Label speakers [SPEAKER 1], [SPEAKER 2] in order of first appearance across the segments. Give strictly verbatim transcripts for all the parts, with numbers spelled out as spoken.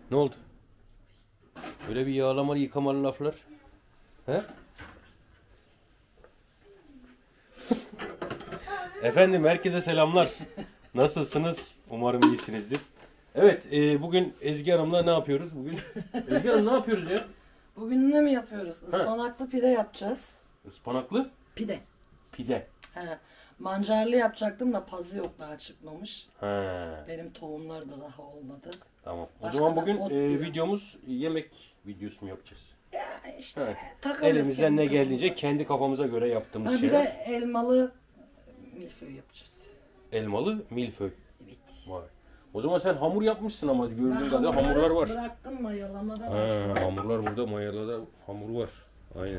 [SPEAKER 1] Ne oldu? Böyle bir yağlamalı yıkamalı laflar. He? Efendim herkese selamlar. Nasılsınız? Umarım iyisinizdir. Evet, e, bugün Ezgi Hanım'la ne yapıyoruz bugün? Ezgi Hanım ne yapıyoruz ya?
[SPEAKER 2] Bugün ne mi yapıyoruz? Ispanaklı pide yapacağız.
[SPEAKER 1] Ispanaklı
[SPEAKER 2] Pide.
[SPEAKER 1] pide.
[SPEAKER 2] He. Mancarlı yapacaktım da pazı yok, daha çıkmamış.
[SPEAKER 1] He.
[SPEAKER 2] Benim tohumlar da daha olmadı.
[SPEAKER 1] Tamam. O
[SPEAKER 2] Başka
[SPEAKER 1] zaman
[SPEAKER 2] da
[SPEAKER 1] bugün
[SPEAKER 2] ot
[SPEAKER 1] e,
[SPEAKER 2] yiyor.
[SPEAKER 1] videomuz yemek videosu mu yapacağız?
[SPEAKER 2] Ya işte
[SPEAKER 1] He.
[SPEAKER 2] takılırız
[SPEAKER 1] Elimizden
[SPEAKER 2] kendi
[SPEAKER 1] ne geldiğince
[SPEAKER 2] kafamıza.
[SPEAKER 1] kendi kafamıza göre yaptığımız
[SPEAKER 2] Ha, bir
[SPEAKER 1] şeyler.
[SPEAKER 2] de elmalı milföy yapacağız.
[SPEAKER 1] Elmalı milföy.
[SPEAKER 2] Evet.
[SPEAKER 1] Vay. O zaman sen hamur yapmışsın ama gördüğün
[SPEAKER 2] Ben
[SPEAKER 1] kadarıyla
[SPEAKER 2] hamurları
[SPEAKER 1] hamurlar var.
[SPEAKER 2] Bıraktım mayalamada
[SPEAKER 1] Ha,
[SPEAKER 2] var şu an.
[SPEAKER 1] hamurlar burada, mayalada hamur var. Aynen.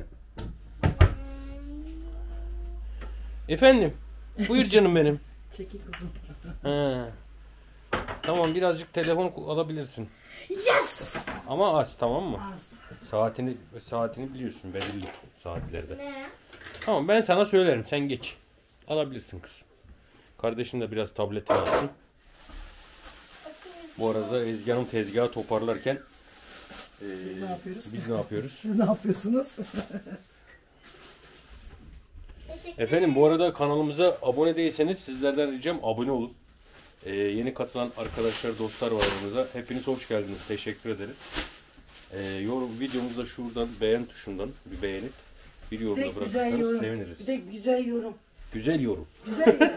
[SPEAKER 1] Efendim, buyur canım benim.
[SPEAKER 2] Çekil kızım.
[SPEAKER 1] Ha. Tamam, birazcık telefon alabilirsin.
[SPEAKER 2] Yes!
[SPEAKER 1] Ama az, tamam mı?
[SPEAKER 2] Az.
[SPEAKER 1] Saatini saatini biliyorsun, belirli saatlerde. Ne? Tamam, ben sana söylerim, sen geç. Alabilirsin kız. Kardeşin de biraz tabletini alsın. Bu arada Ezgi Hanım tezgahı toparlarken e,
[SPEAKER 2] Biz ne yapıyoruz?
[SPEAKER 1] Biz ne yapıyoruz?
[SPEAKER 2] Siz ne yapıyorsunuz?
[SPEAKER 1] Efendim bu arada kanalımıza abone değilseniz sizlerden ricam abone olun. Ee, yeni katılan arkadaşlar, dostlar var aramızda. Hepiniz hoş geldiniz. Teşekkür ederiz. Ee, yorum, videomuzda şuradan beğen tuşundan bir beğenip bir yorum
[SPEAKER 2] Bir
[SPEAKER 1] da
[SPEAKER 2] de güzel
[SPEAKER 1] bırakırsanız
[SPEAKER 2] yorum.
[SPEAKER 1] seviniriz.
[SPEAKER 2] Bir de güzel yorum.
[SPEAKER 1] Güzel yorum.
[SPEAKER 2] Güzel yorum.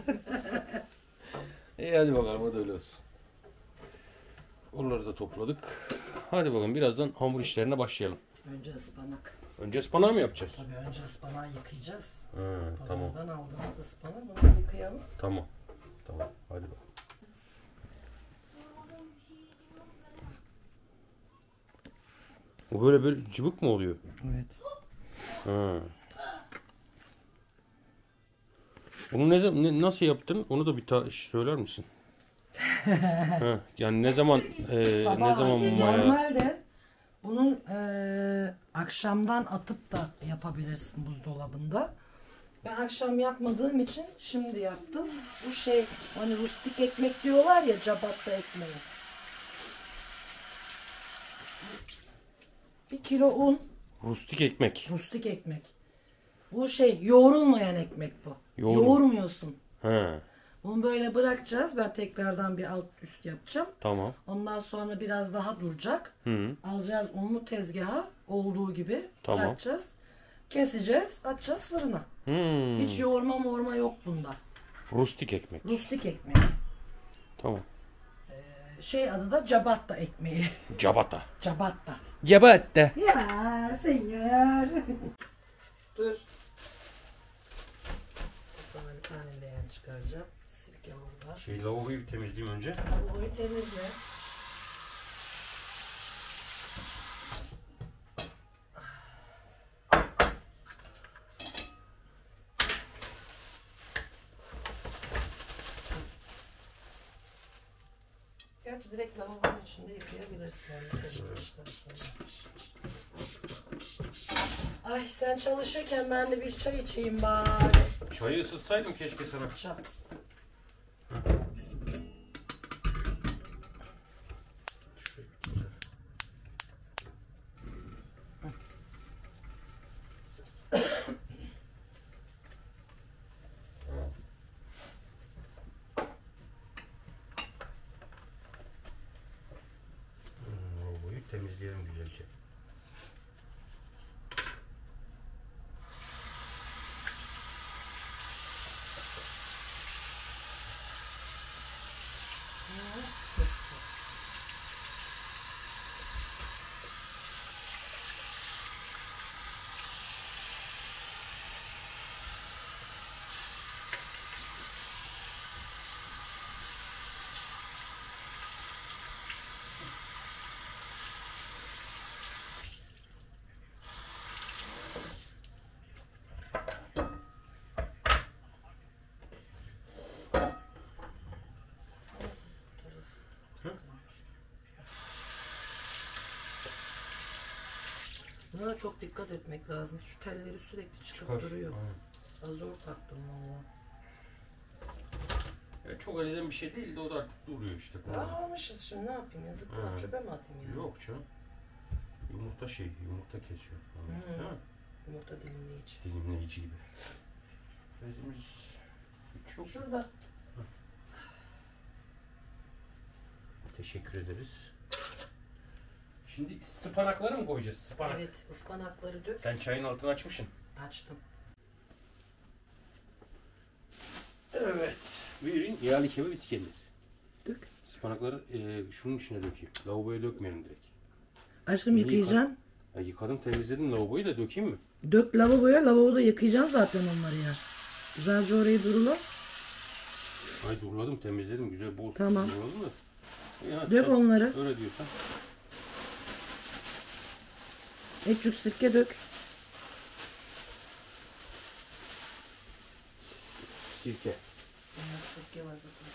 [SPEAKER 1] İyi hadi bakalım, o da öyle olsun. Onları da topladık. Hadi bakalım birazdan hamur işlerine başlayalım.
[SPEAKER 2] Önce ıspanak.
[SPEAKER 1] Önce ıspanağı mı yapacağız?
[SPEAKER 2] Tabii önce ıspanağı yıkayacağız.
[SPEAKER 1] Ha, tamam.
[SPEAKER 2] Pazardan aldığımız ıspanağı bunu yıkayalım.
[SPEAKER 1] Tamam. Tamam. Hadi bakalım. O böyle böyle cıvık mı oluyor?
[SPEAKER 2] Evet.
[SPEAKER 1] Ha. Onu ne zaman ne- nasıl yaptın? Onu da bir ta söyler misin? Ha, yani ne zaman e, ne zaman maya?
[SPEAKER 2] Normalde bunun e, akşamdan atıp da yapabilirsin buzdolabında. Ben akşam yapmadığım için şimdi yaptım. Bu şey hani rustik ekmek diyorlar ya, ciabatta ekmeği. Bir kilo un,
[SPEAKER 1] Rustik ekmek.
[SPEAKER 2] rustik ekmek. Bu şey yoğrulmayan ekmek bu.
[SPEAKER 1] Yoğurma.
[SPEAKER 2] Yoğurmuyorsun.
[SPEAKER 1] Ha,
[SPEAKER 2] Bunu böyle bırakacağız. Ben tekrardan bir alt üst yapacağım.
[SPEAKER 1] tamam.
[SPEAKER 2] Ondan sonra biraz daha duracak.
[SPEAKER 1] Hı.
[SPEAKER 2] Alacağız unlu tezgaha olduğu gibi
[SPEAKER 1] Tamam.
[SPEAKER 2] bırakacağız. Keseceğiz, atacağız fırına.
[SPEAKER 1] Hmm.
[SPEAKER 2] Hiç yoğurma morma yok bunda.
[SPEAKER 1] Rustik ekmek.
[SPEAKER 2] Rustik ekmek.
[SPEAKER 1] Tamam.
[SPEAKER 2] Şey adı da ciabatta ekmeği.
[SPEAKER 1] Cabata.
[SPEAKER 2] Ciabatta.
[SPEAKER 1] Cabata.
[SPEAKER 2] Ya senyor. Dur. Sana bir tane leğen çıkaracağım. Sirke orada.
[SPEAKER 1] Şey lavaboyu bir temizleyeyim önce.
[SPEAKER 2] Lavaboyu temizle. Gerçi direkt lavabonun içinde yıkayabilirsin. onu temizledikten sonra. Ay sen çalışırken ben de bir çay içeyim bari.
[SPEAKER 1] Çayı ısıtsaydım keşke sana.
[SPEAKER 2] Çay.
[SPEAKER 1] Lavaboyu temizleyelim güzelce.
[SPEAKER 2] Buna çok dikkat etmek lazım. Şu telleri sürekli çıkıp
[SPEAKER 1] Çıkar.
[SPEAKER 2] duruyor.
[SPEAKER 1] Aynen.
[SPEAKER 2] Az zor taktım valla.
[SPEAKER 1] Ya çok elzem bir şey değil de o da artık duruyor işte.
[SPEAKER 2] Ya almışız şimdi ne yapayım yazık
[SPEAKER 1] Ha.
[SPEAKER 2] çöpe mi atayım ya?
[SPEAKER 1] Yok canım. Yumurta şey, yumurta kesiyor.
[SPEAKER 2] Hmm.
[SPEAKER 1] Ha?
[SPEAKER 2] Yumurta dilimleyici.
[SPEAKER 1] Dilimleyici gibi. Bezimiz hiç yok.
[SPEAKER 2] Şurada.
[SPEAKER 1] Hı. Teşekkür ederiz. Şimdi ıspanakları mı koyacağız? Ispanak.
[SPEAKER 2] Evet, ıspanakları dök.
[SPEAKER 1] Sen çayın altını açmışsın.
[SPEAKER 2] Açtım.
[SPEAKER 1] Evet. Buyurun yağlı kebap İskender.
[SPEAKER 2] Dök.
[SPEAKER 1] Ispanakları e, şunun içine dökeyim. Lavaboya dökmeyelim direkt.
[SPEAKER 2] Aşkım
[SPEAKER 1] İyi
[SPEAKER 2] yıkayacaksın.
[SPEAKER 1] Ya yıkadım temizledim lavaboyu da dökeyim mi?
[SPEAKER 2] Dök lavaboya, lavaboda yıkayacaksın zaten onları ya. Güzelce orayı durula.
[SPEAKER 1] Ay duruladım temizledim güzel bol.
[SPEAKER 2] Tamam.
[SPEAKER 1] Duruladım da. Ya,
[SPEAKER 2] Dök
[SPEAKER 1] sen
[SPEAKER 2] onları.
[SPEAKER 1] Öyle diyorsan.
[SPEAKER 2] Ekçük sirke dök.
[SPEAKER 1] Sirke.
[SPEAKER 2] Sirke var zaten.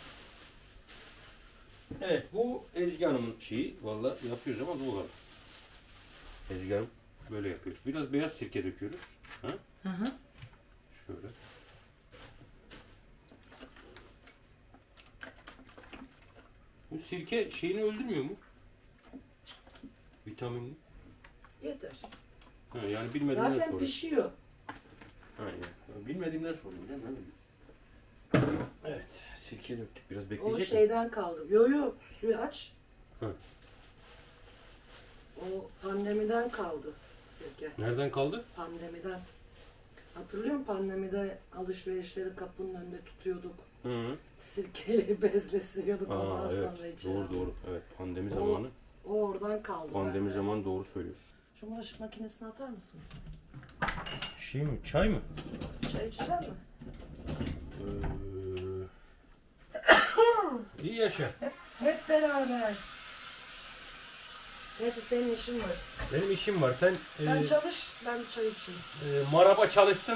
[SPEAKER 1] Evet bu Ezgi Hanım'ın şeyi. Valla yapıyoruz ama doğru. Ezgi Hanım böyle yapıyoruz. Biraz beyaz sirke döküyoruz. Ha?
[SPEAKER 2] Hı hı.
[SPEAKER 1] Şöyle. Bu sirke şeyini öldürmüyor mu? Vitaminini.
[SPEAKER 2] Yeter.
[SPEAKER 1] Ha, yani bilmediğimden
[SPEAKER 2] Zaten
[SPEAKER 1] soruyorum.
[SPEAKER 2] pişiyor.
[SPEAKER 1] Aynen. Bilmediğimden soruyorum değil mi? Evet. Sirke döktük. Biraz
[SPEAKER 2] O
[SPEAKER 1] bekleyecek mi?
[SPEAKER 2] şeyden kaldı. Yo yo suyu aç.
[SPEAKER 1] Hı.
[SPEAKER 2] O pandemiden kaldı sirke.
[SPEAKER 1] Nereden kaldı?
[SPEAKER 2] Pandemiden. Hatırlıyor musun? Pandemide alışverişleri kapının önünde tutuyorduk.
[SPEAKER 1] Hı -hı.
[SPEAKER 2] Sirkeyle bezle siliyorduk
[SPEAKER 1] Aa,
[SPEAKER 2] ondan
[SPEAKER 1] evet.
[SPEAKER 2] sonra içeri.
[SPEAKER 1] Doğru doğru. Evet. Pandemi
[SPEAKER 2] O-
[SPEAKER 1] zamanı.
[SPEAKER 2] O oradan kaldı.
[SPEAKER 1] Pandemi
[SPEAKER 2] bende.
[SPEAKER 1] zamanı doğru söylüyorsun.
[SPEAKER 2] Şu bulaşık makinesine atar mısın?
[SPEAKER 1] Şey mi? Çay mı?
[SPEAKER 2] Çay içecek mi?
[SPEAKER 1] Ee, iyi yaşa.
[SPEAKER 2] Hep beraber. Gerçi senin işin var.
[SPEAKER 1] Benim işim var. Sen
[SPEAKER 2] Sen
[SPEAKER 1] e,
[SPEAKER 2] çalış, ben çay içeyim.
[SPEAKER 1] e, maraba çalışsın.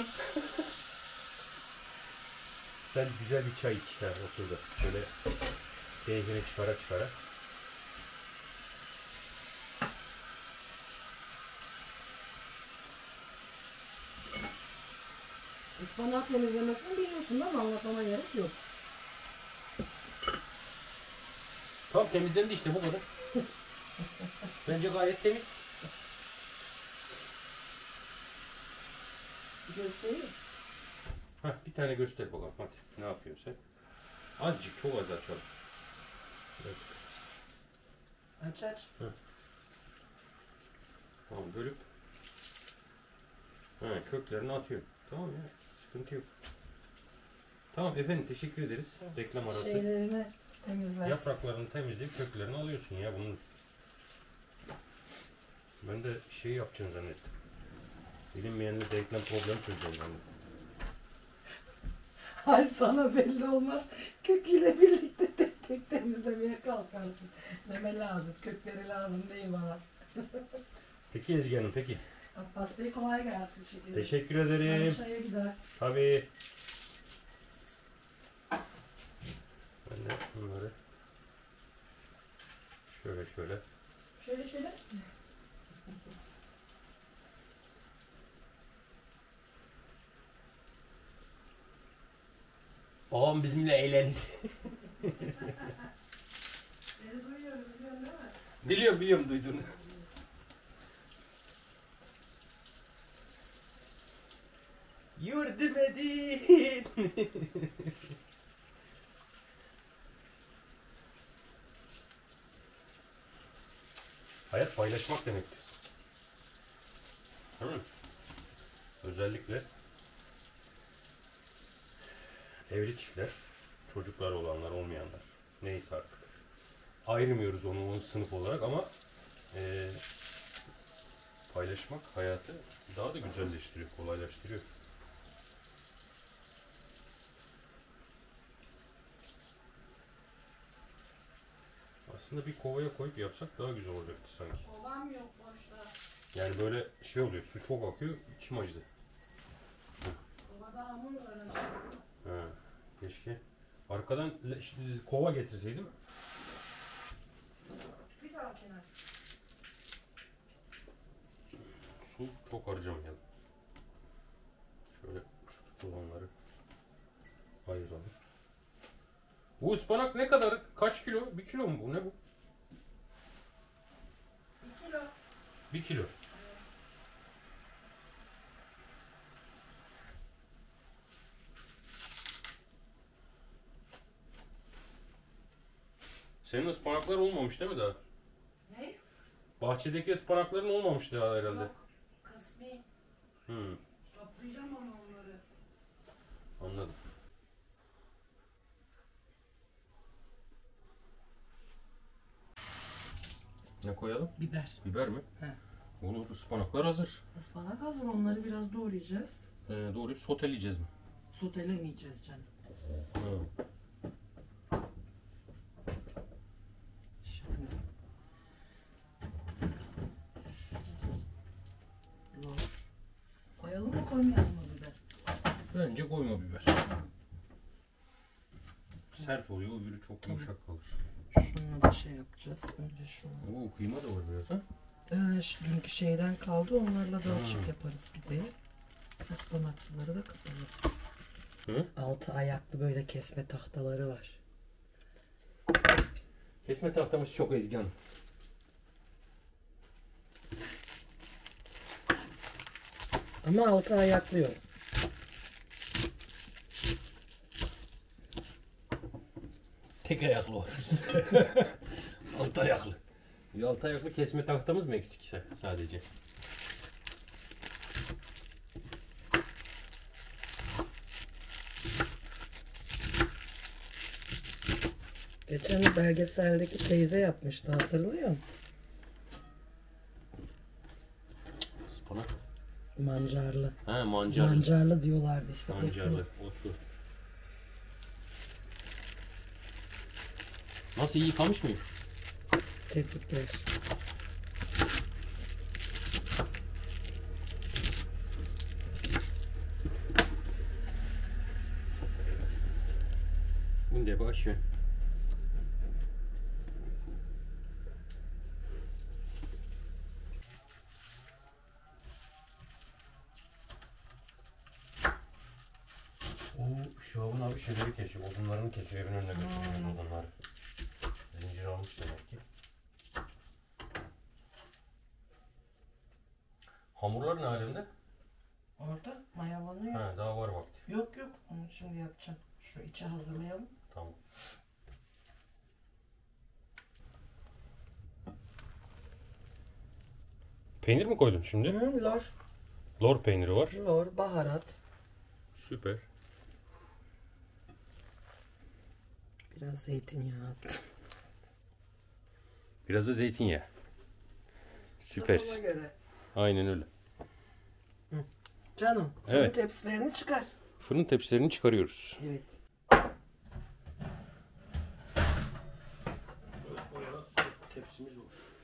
[SPEAKER 1] Sen güzel bir çay iç. Ha, otur da. Şöyle keyfini çıkara çıkara.
[SPEAKER 2] Ispanak temizlemesini biliyorsun değil mi? Anlatmama gerek yok.
[SPEAKER 1] Tamam temizlendi işte bu kadar. Bence gayet temiz.
[SPEAKER 2] Göstereyim.
[SPEAKER 1] Heh, bir tane göster bakalım hadi. Ne yapıyorsun sen? Azıcık çok az açalım. Birazcık.
[SPEAKER 2] Aç aç.
[SPEAKER 1] Tamam bölüp ha, köklerini atıyorum. Tamam ya sıkıntı yok. Tamam efendim teşekkür ederiz. Reklam arası.
[SPEAKER 2] Şeylerini temizlersin.
[SPEAKER 1] Yapraklarını temizleyip köklerini alıyorsun ya bunun. Ben de şey yapacağını zannettim. Bilinmeyenle reklam problem çözeceğim zannettim.
[SPEAKER 2] Ay sana belli olmaz. Köküyle birlikte tek tek temizlemeye kalkarsın. Neme lazım. Kökleri lazım değil bana.
[SPEAKER 1] Peki Ezgi Hanım peki.
[SPEAKER 2] Abbas Bey kolay gelsin şekilde.
[SPEAKER 1] Teşekkür ederim.
[SPEAKER 2] Çaya gider.
[SPEAKER 1] Tabii. Ben de bunları şöyle şöyle.
[SPEAKER 2] Şöyle şöyle.
[SPEAKER 1] Ağam bizimle eğlenir.
[SPEAKER 2] Beni duyuyorum biliyorsun değil mi?
[SPEAKER 1] Biliyorum biliyorum duyduğunu. Yardım edin. Hayat paylaşmak demektir. Değil mi? Özellikle evli çiftler, çocuklar olanlar, olmayanlar, neyse artık. Ayırmıyoruz onu, onu sınıf olarak ama e, paylaşmak hayatı daha da güzelleştiriyor, kolaylaştırıyor. Aslında bir kovaya koyup yapsak daha güzel olacaktı sanki.
[SPEAKER 2] Kovam yok boşta.
[SPEAKER 1] Yani böyle şey oluyor, su çok akıyor, içim acıdı.
[SPEAKER 2] Kovada hamur var.
[SPEAKER 1] Ha, keşke arkadan le- kova getirseydim.
[SPEAKER 2] Bir dahakine.
[SPEAKER 1] Su çok harcamayalım. Şöyle çocuk olanları ayıralım. Bu ıspanak ne kadar? Kaç kilo? Bir kilo mu bu? Ne bu?
[SPEAKER 2] Bir kilo.
[SPEAKER 1] Bir kilo. Senin ıspanaklar olmamış değil mi daha?
[SPEAKER 2] Ne?
[SPEAKER 1] Bahçedeki ıspanakların olmamış daha herhalde.
[SPEAKER 2] Yok. Kısmi.
[SPEAKER 1] Hmm,
[SPEAKER 2] Toplayacağım ama onları.
[SPEAKER 1] anladım. Ne koyalım?
[SPEAKER 2] Biber.
[SPEAKER 1] Biber mi?
[SPEAKER 2] He.
[SPEAKER 1] Olur, ıspanaklar hazır.
[SPEAKER 2] Ispanak hazır. Onları biraz doğrayacağız.
[SPEAKER 1] Ee, doğrayıp soteleyeceğiz mi?
[SPEAKER 2] Sotelemeyeceğiz canım.
[SPEAKER 1] Hı.
[SPEAKER 2] Şöyle. Lor. Koyalım mı koymayalım mı biber?
[SPEAKER 1] Bence koyma biber. Sert oluyor, öbürü çok yumuşak kalır.
[SPEAKER 2] Şununla da şey yapacağız. Önce şunu.
[SPEAKER 1] Oo, kıyma da var biraz ha.
[SPEAKER 2] Ee, şu dünkü şeyden kaldı. Onlarla da
[SPEAKER 1] Hmm.
[SPEAKER 2] açık yaparız pideyi. Ispanaklıları da kaparız.
[SPEAKER 1] Hı?
[SPEAKER 2] Altı ayaklı böyle kesme tahtaları var.
[SPEAKER 1] Kesme tahtamız çok Ezgi Hanım.
[SPEAKER 2] Ama altı ayaklı yok.
[SPEAKER 1] Tek ayaklı var. Altı ayaklı. Bir altı ayaklı kesme tahtamız mı eksik sadece?
[SPEAKER 2] Geçen belgeseldeki teyze yapmıştı, hatırlıyor musun?
[SPEAKER 1] Ispanak.
[SPEAKER 2] Mancarlı.
[SPEAKER 1] Ha, mancarlı.
[SPEAKER 2] Mancarlı diyorlardı işte.
[SPEAKER 1] Mancarlı, otlu. Nasıl, iyi yıkamış mıyım?
[SPEAKER 2] Tebrikler.
[SPEAKER 1] Wunderbar. O Şaban abi şeyleri kesiyor, odunlarını kesiyor, evin önüne götürüyor odunları. Zincir almış demek ki. Hamurlar ne alemde?
[SPEAKER 2] Orada mayalanıyor.
[SPEAKER 1] Ha, daha var vakti.
[SPEAKER 2] Yok yok, onu şimdi yapacağım. Şu içi hazırlayalım.
[SPEAKER 1] Tamam. Peynir mi koydun şimdi?
[SPEAKER 2] Hı, lor.
[SPEAKER 1] Lor peyniri var.
[SPEAKER 2] Lor, baharat.
[SPEAKER 1] Süper.
[SPEAKER 2] Biraz zeytinyağı attım.
[SPEAKER 1] Biraz da zeytinyağı. Süpersin.
[SPEAKER 2] Kafama göre.
[SPEAKER 1] Aynen öyle.
[SPEAKER 2] Canım, fırın
[SPEAKER 1] Evet.
[SPEAKER 2] tepsilerini çıkar.
[SPEAKER 1] Fırın tepsilerini çıkarıyoruz.
[SPEAKER 2] Evet.
[SPEAKER 1] Bayağı tepsimiz var.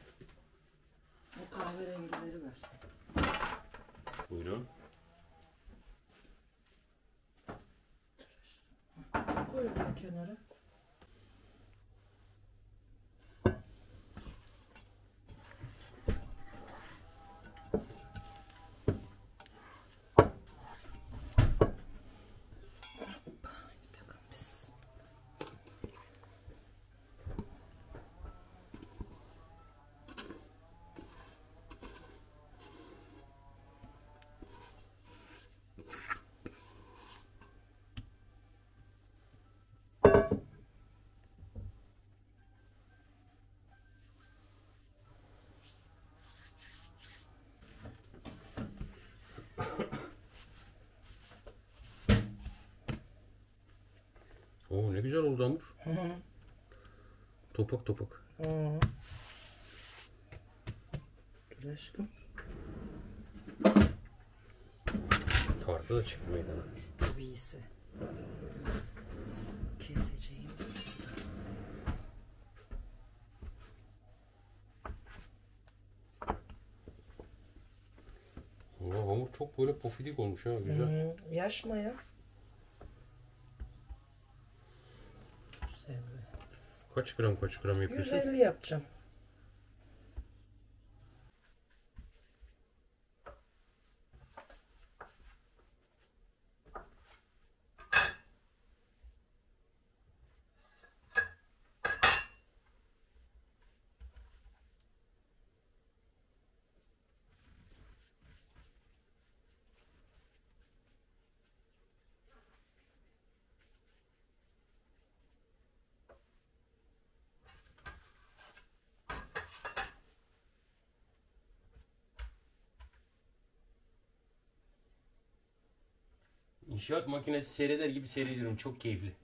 [SPEAKER 2] Bu kahverengileri ver.
[SPEAKER 1] Buyurun.
[SPEAKER 2] Koy onu kenara.
[SPEAKER 1] Oo, ne güzel oldu hamur.
[SPEAKER 2] Hı hı.
[SPEAKER 1] Topak topak.
[SPEAKER 2] Hı. Dur aşkım.
[SPEAKER 1] Tartı da çıktı meydana.
[SPEAKER 2] Tabiyse. Keseceğim.
[SPEAKER 1] Oo, hamur çok böyle pofidik olmuş ha, güzel.
[SPEAKER 2] Hı, yaş maya. Güzel.
[SPEAKER 1] Kaç gram kaç gram
[SPEAKER 2] yüz
[SPEAKER 1] yapıyorsun?
[SPEAKER 2] elli yapacağım.
[SPEAKER 1] İnşaat makinesi seyreder gibi seyrediyorum. Çok keyifli.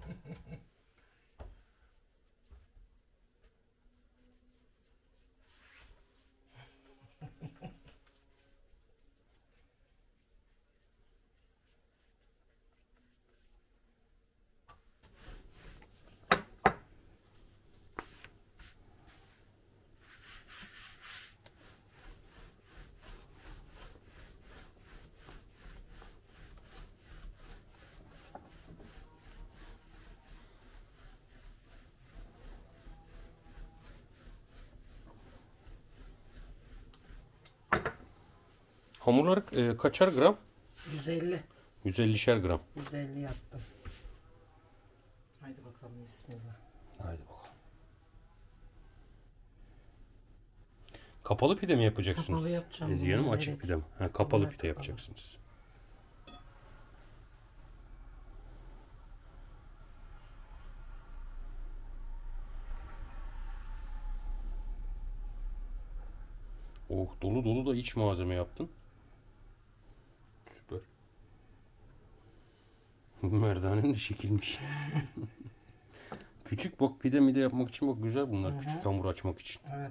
[SPEAKER 1] Hamurlar e, kaçar gram?
[SPEAKER 2] yüz elli.
[SPEAKER 1] yüz ellişer gram.
[SPEAKER 2] yüz elli yaptım. Haydi bakalım bismillah.
[SPEAKER 1] Haydi bakalım. Kapalı pide mi yapacaksınız?
[SPEAKER 2] Kapalı yapacağım.
[SPEAKER 1] Ezgi Hanım,
[SPEAKER 2] bunu,
[SPEAKER 1] açık
[SPEAKER 2] evet.
[SPEAKER 1] pide mi? Ha, kapalı
[SPEAKER 2] Bunlar
[SPEAKER 1] pide
[SPEAKER 2] kapalı.
[SPEAKER 1] yapacaksınız. Oh, dolu dolu da iç malzeme yaptın. Süper. Merdanen de şekilmiş. Küçük bak pide mide yapmak için bak güzel bunlar.
[SPEAKER 2] Hı hı.
[SPEAKER 1] Küçük hamur açmak için.
[SPEAKER 2] Evet.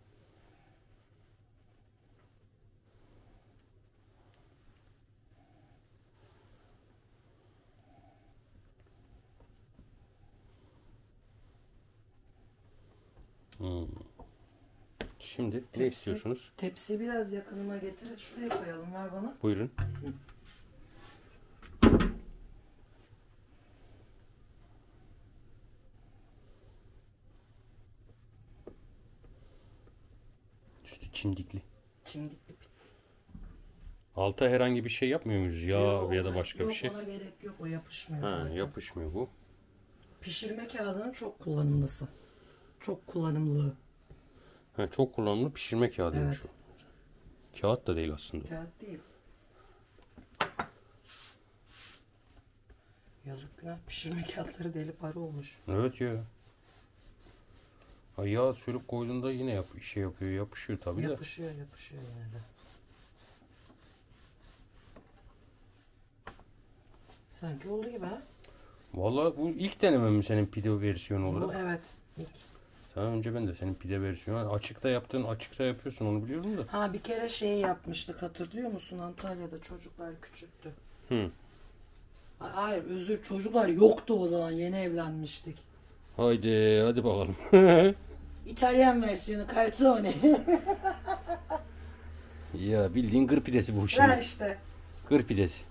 [SPEAKER 1] Hmm. Şimdi ne
[SPEAKER 2] Tepsi.
[SPEAKER 1] istiyorsunuz?
[SPEAKER 2] Tepsiyi biraz yakınına getir. Şuraya koyalım. Ver bana.
[SPEAKER 1] Buyurun. Üstü çimdikli.
[SPEAKER 2] Çimdikli.
[SPEAKER 1] Alta herhangi bir şey yapmıyor muyuz? Yağ
[SPEAKER 2] Yok,
[SPEAKER 1] ya da
[SPEAKER 2] ona-
[SPEAKER 1] başka
[SPEAKER 2] yok,
[SPEAKER 1] bir şey.
[SPEAKER 2] Ona gerek yok. O yapışmıyor.
[SPEAKER 1] Ha,
[SPEAKER 2] zaten.
[SPEAKER 1] yapışmıyor bu.
[SPEAKER 2] Pişirme kağıdının çok kullanımlısı. Çok kullanımlı.
[SPEAKER 1] Ha, çok kullanımlı pişirme kağıdıymış
[SPEAKER 2] Evet.
[SPEAKER 1] o. Kağıt da değil aslında.
[SPEAKER 2] Kağıt değil. Yazık günah. Pişirme kağıtları deli para olmuş.
[SPEAKER 1] Evet ya. Ha, yağ sürüp koyduğunda yine yap şey yapıyor, yapışıyor tabii de.
[SPEAKER 2] Yapışıyor yapışıyor yine de. Sanki oldu gibi ha?
[SPEAKER 1] Vallahi bu ilk denemem mi senin pide versiyonu
[SPEAKER 2] Bu,
[SPEAKER 1] olarak?
[SPEAKER 2] evet. İlk.
[SPEAKER 1] Sana önce ben de senin pide versiyonu. Açıkta yaptığın açıkta yapıyorsun onu biliyorum da.
[SPEAKER 2] Ha bir kere şeyi yapmıştık hatırlıyor musun? Antalya'da çocuklar küçüktü.
[SPEAKER 1] Hı.
[SPEAKER 2] Ay- Hayır özür çocuklar yoktu o zaman yeni evlenmiştik.
[SPEAKER 1] Haydi hadi bakalım.
[SPEAKER 2] İtalyan versiyonu Calzone.
[SPEAKER 1] Ya bildiğin kır pidesi bu
[SPEAKER 2] Ha
[SPEAKER 1] şimdi.
[SPEAKER 2] işte.
[SPEAKER 1] Kır pidesi.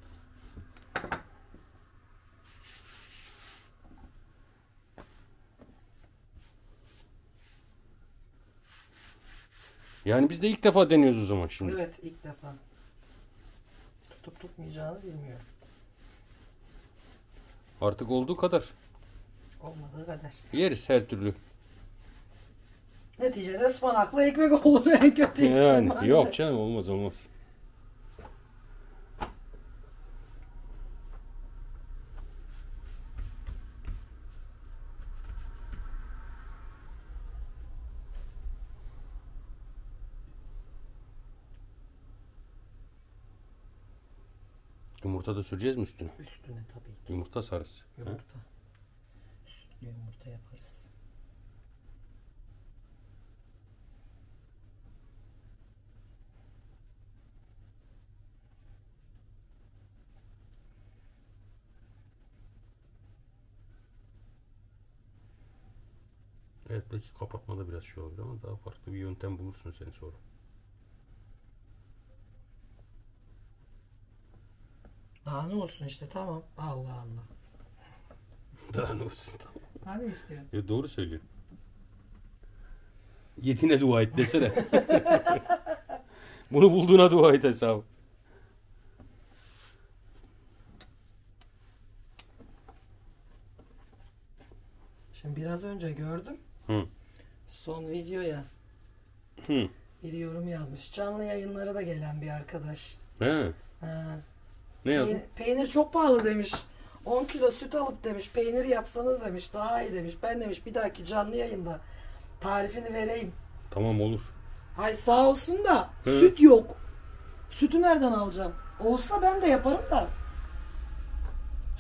[SPEAKER 1] Yani biz de ilk defa deniyoruz o zaman şimdi.
[SPEAKER 2] Evet ilk defa. Tutup tutmayacağını bilmiyorum.
[SPEAKER 1] Artık olduğu kadar.
[SPEAKER 2] Olmadığı kadar.
[SPEAKER 1] Yeriz her türlü.
[SPEAKER 2] Neticede ıspanaklı ekmek olur en kötü
[SPEAKER 1] Yani
[SPEAKER 2] ihtimalle.
[SPEAKER 1] yok canım olmaz olmaz. Yumurta da süreceğiz mi üstüne?
[SPEAKER 2] Üstüne tabii ki.
[SPEAKER 1] Yumurta sarısı. Ha?
[SPEAKER 2] Yumurta. Sütlü yumurta yaparız.
[SPEAKER 1] Evet belki kapatmada biraz şey olabilir ama daha farklı bir yöntem bulursun sen sonra.
[SPEAKER 2] Daha ne olsun işte tamam. Allah Allah.
[SPEAKER 1] Daha ne olsun tamam.
[SPEAKER 2] Daha ne istiyorsun?
[SPEAKER 1] Ya doğru söylüyorsun. Yediğine dua et desene. Bunu bulduğuna dua et hesabı.
[SPEAKER 2] Şimdi biraz önce gördüm.
[SPEAKER 1] Hı.
[SPEAKER 2] Son videoya
[SPEAKER 1] Hı.
[SPEAKER 2] bir yorum yazmış. Canlı yayınlara da gelen bir arkadaş.
[SPEAKER 1] He.
[SPEAKER 2] Ha.
[SPEAKER 1] Ne yazdın?
[SPEAKER 2] Peynir, peynir çok pahalı demiş. on kilo süt alıp demiş peynir yapsanız demiş daha iyi demiş. Ben demiş bir dahaki canlı yayında tarifini vereyim.
[SPEAKER 1] Tamam olur.
[SPEAKER 2] Hay sağ olsun da
[SPEAKER 1] Hı.
[SPEAKER 2] süt yok. Sütü nereden alacağım? Olsa ben de yaparım da.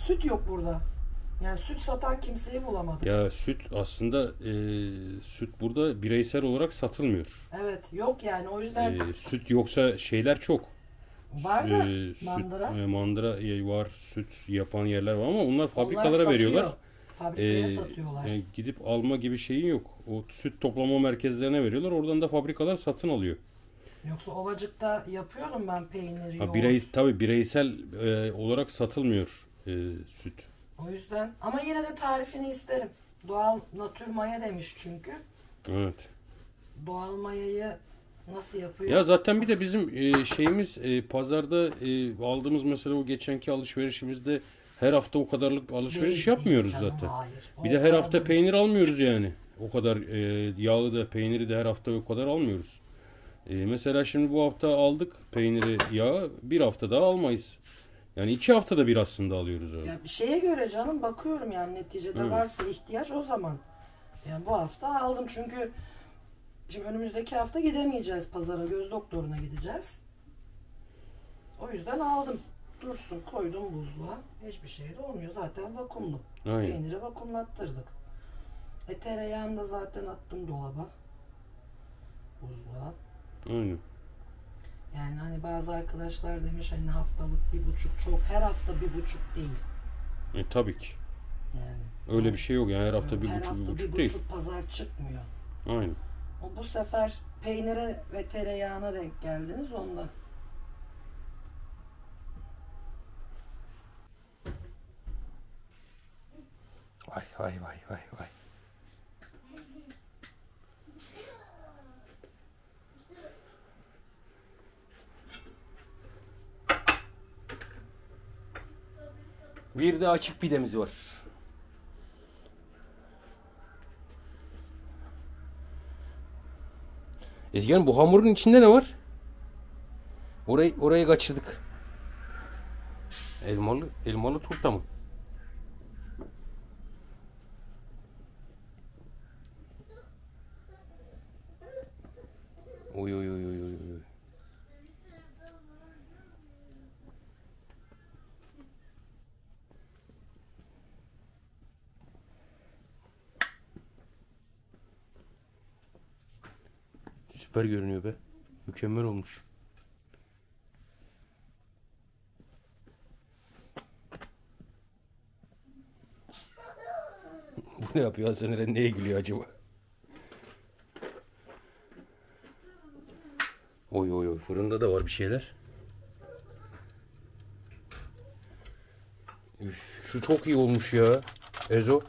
[SPEAKER 2] Süt yok burada. Yani süt satan kimseyi bulamadık.
[SPEAKER 1] Ya süt aslında e, süt burada bireysel olarak satılmıyor.
[SPEAKER 2] Evet yok yani o yüzden.
[SPEAKER 1] E, süt yoksa şeyler çok.
[SPEAKER 2] Var da
[SPEAKER 1] E, süt,
[SPEAKER 2] mandıra.
[SPEAKER 1] e, mandıra var, süt yapan yerler var ama onlar fabrikalara
[SPEAKER 2] Onlar
[SPEAKER 1] veriyorlar.
[SPEAKER 2] satıyor. Fabrikaya
[SPEAKER 1] E,
[SPEAKER 2] satıyorlar.
[SPEAKER 1] e, gidip alma gibi şeyin yok. O süt toplama merkezlerine veriyorlar. Oradan da fabrikalar satın alıyor.
[SPEAKER 2] Yoksa Ovacık'ta yapıyorum ben peyniri,
[SPEAKER 1] Ha,
[SPEAKER 2] yoğurt.
[SPEAKER 1] birey, tabii bireysel e, olarak satılmıyor e, süt.
[SPEAKER 2] O yüzden ama yine de tarifini isterim. Doğal natür maya demiş çünkü.
[SPEAKER 1] Evet.
[SPEAKER 2] Doğal mayayı nasıl yapıyor?
[SPEAKER 1] Ya zaten bir de bizim e, şeyimiz e, pazarda e, aldığımız mesela o geçenki alışverişimizde her hafta o kadarlık alışveriş
[SPEAKER 2] Değil,
[SPEAKER 1] yapmıyoruz
[SPEAKER 2] değil canım,
[SPEAKER 1] zaten.
[SPEAKER 2] hayır.
[SPEAKER 1] Bir
[SPEAKER 2] O
[SPEAKER 1] de her
[SPEAKER 2] kadar
[SPEAKER 1] hafta
[SPEAKER 2] da-
[SPEAKER 1] peynir almıyoruz yani. O kadar e, yağı da peyniri de her hafta o kadar almıyoruz. E, mesela şimdi bu hafta aldık peyniri, yağı, bir hafta daha almayız. Yani iki haftada bir aslında alıyoruz öyle.
[SPEAKER 2] Ya bir şeye göre canım bakıyorum yani neticede
[SPEAKER 1] Evet.
[SPEAKER 2] varsa ihtiyaç o zaman. Yani bu hafta aldım çünkü şimdi önümüzdeki hafta gidemeyeceğiz pazara, göz doktoruna gideceğiz. O yüzden aldım. Dursun, koydum buzluğa. Hiçbir şey de olmuyor. Zaten vakumlu.
[SPEAKER 1] Aynen.
[SPEAKER 2] Peyniri vakumlattırdık. E tereyağını da zaten attım dolaba. Buzluğa.
[SPEAKER 1] Aynen.
[SPEAKER 2] Yani hani bazı arkadaşlar demiş hani haftalık bir buçuk çok. Her hafta bir buçuk değil.
[SPEAKER 1] E, tabii ki.
[SPEAKER 2] Yani.
[SPEAKER 1] Öyle bir şey yok yani her hafta bir
[SPEAKER 2] Her
[SPEAKER 1] buçuk,
[SPEAKER 2] hafta
[SPEAKER 1] bir buçuk
[SPEAKER 2] bir
[SPEAKER 1] değil.
[SPEAKER 2] buçuk pazar çıkmıyor.
[SPEAKER 1] Aynen.
[SPEAKER 2] O bu sefer peynire ve tereyağına denk geldiniz ondan.
[SPEAKER 1] Vay vay vay vay vay. Bir de açık pidemiz var. Ezgi Hanım, bu hamurun içinde ne var? Orayı orayı kaçırdık. Elmalı elmalı turta mı? Oy oy oy oy oy oy. Süper görünüyor be. Mükemmel olmuş. Bu ne yapıyor? Hasan Eren neye gülüyor acaba? Oy oy oy, fırında da var bir şeyler. Üf, şu çok iyi olmuş ya. Ezo.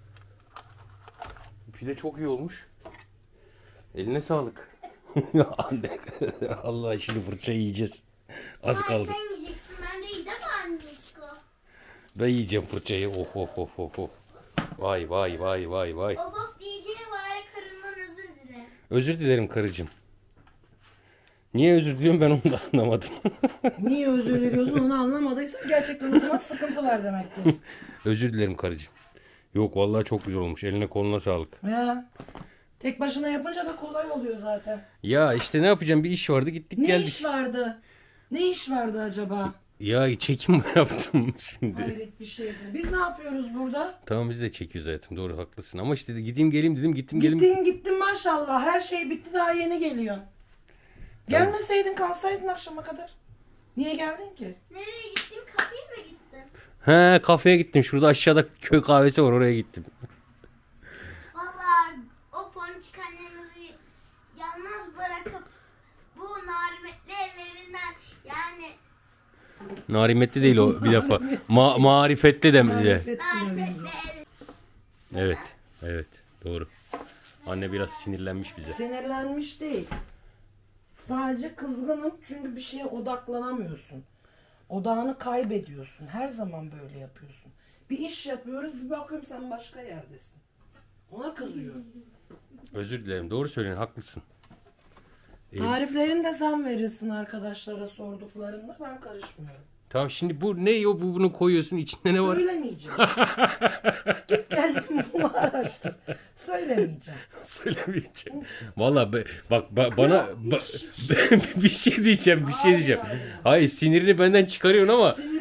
[SPEAKER 1] Pide çok iyi olmuş. Eline sağlık. Anne, Allah, şimdi fırça yiyeceğiz. Az kaldı.
[SPEAKER 3] Sen yiyeceksin, ben de yiyeceğim annişko.
[SPEAKER 1] Ben yiyeceğim fırçayı. Of of of of of. Vay vay vay vay vay.
[SPEAKER 3] Of of diyeceğine bari karından özür dile.
[SPEAKER 1] Özür dilerim karıcığım. Niye özür diliyorum ben onu da anlamadım.
[SPEAKER 2] Niye özür diliyorsun onu anlamadıysan gerçekten o zaman sıkıntı var demektir.
[SPEAKER 1] Özür dilerim karıcığım. Yok vallahi çok güzel olmuş. Eline koluna sağlık.
[SPEAKER 2] Ya tek başına yapınca da kolay oluyor zaten.
[SPEAKER 1] Ya işte ne yapacağım, bir iş vardı, gittik
[SPEAKER 2] Ne
[SPEAKER 1] geldik.
[SPEAKER 2] iş vardı? Ne iş vardı acaba?
[SPEAKER 1] Ya çekim mi yaptım şimdi?
[SPEAKER 2] Hayret bir şeysin. Biz ne yapıyoruz burada?
[SPEAKER 1] Tamam, biz de çekiyoruz hayatım, doğru, haklısın. Ama işte de gideyim geleyim dedim, gittim gelim.
[SPEAKER 2] Gittin gittin maşallah. Her şey bitti daha yeni geliyorsun. Gelmeseydin kalsaydın akşama kadar. Niye geldin ki?
[SPEAKER 3] Nereye gittin? Kafeye mi gittin?
[SPEAKER 1] He, kafeye gittim. Şurada aşağıda köy kahvesi var, oraya gittim.
[SPEAKER 3] Vallahi o ponçik annemizi yalnız bırakıp bu narimetli ellerinden yani
[SPEAKER 1] Narimetli değil o bir defa. Ma marifetli de. de.
[SPEAKER 2] Marifetli
[SPEAKER 3] narifetli
[SPEAKER 2] el.
[SPEAKER 3] el.
[SPEAKER 1] Evet. Evet. Doğru. Anne biraz sinirlenmiş bize.
[SPEAKER 2] Sinirlenmiş değil. Sadece kızgınım çünkü bir şeye odaklanamıyorsun. Odağını kaybediyorsun. Her zaman böyle yapıyorsun. Bir iş yapıyoruz, bir bakıyorum sen başka yerdesin. Ona kızıyorum.
[SPEAKER 1] Özür dilerim. Doğru söylüyorsun. Haklısın.
[SPEAKER 2] Tariflerini de sen verirsin arkadaşlara sorduklarında, ben karışmıyorum.
[SPEAKER 1] Tamam, şimdi bu ne, o bu bunu koyuyorsun, içinde ne var?
[SPEAKER 2] Söylemeyeceğim. Git kendin bunu araştır. Söylemeyeceğim.
[SPEAKER 1] Söylemeyeceğim. Vallahi be- bak ba- bana ba- bir şey diyeceğim, bir şey diyeceğim. Hayır, sinirini benden çıkarıyorsun ama
[SPEAKER 2] Sinirimi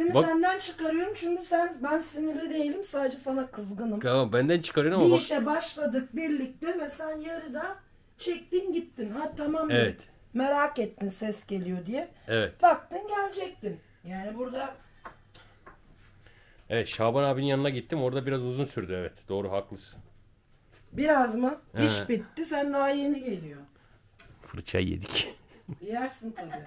[SPEAKER 2] Seni
[SPEAKER 1] Bak-
[SPEAKER 2] senden çıkarıyorum çünkü sen ben sinirli değilim, sadece sana kızgınım.
[SPEAKER 1] Tamam benden çıkarıyorsun
[SPEAKER 2] Bir
[SPEAKER 1] ama bak.
[SPEAKER 2] işe başladık birlikte ve sen yarıda çektin gittin. Ha tamam dedim.
[SPEAKER 1] Evet.
[SPEAKER 2] Merak ettin ses geliyor diye.
[SPEAKER 1] Evet.
[SPEAKER 2] Baktın gelecektin. Yani burada
[SPEAKER 1] Evet, Şaban abinin yanına gittim. Orada biraz uzun sürdü. Evet, doğru, haklısın.
[SPEAKER 2] biraz mı?
[SPEAKER 1] He.
[SPEAKER 2] İş bitti, sen daha yeni geliyor.
[SPEAKER 1] Fırçayı yedik.
[SPEAKER 2] Yersin tabii.